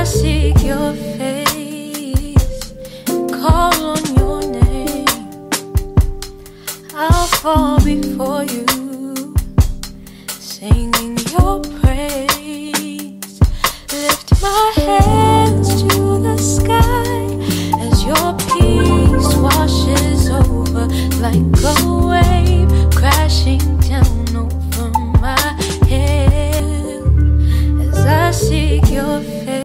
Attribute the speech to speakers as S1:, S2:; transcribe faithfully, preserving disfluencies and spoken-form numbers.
S1: seek your face and call on your name. I'll fall before you.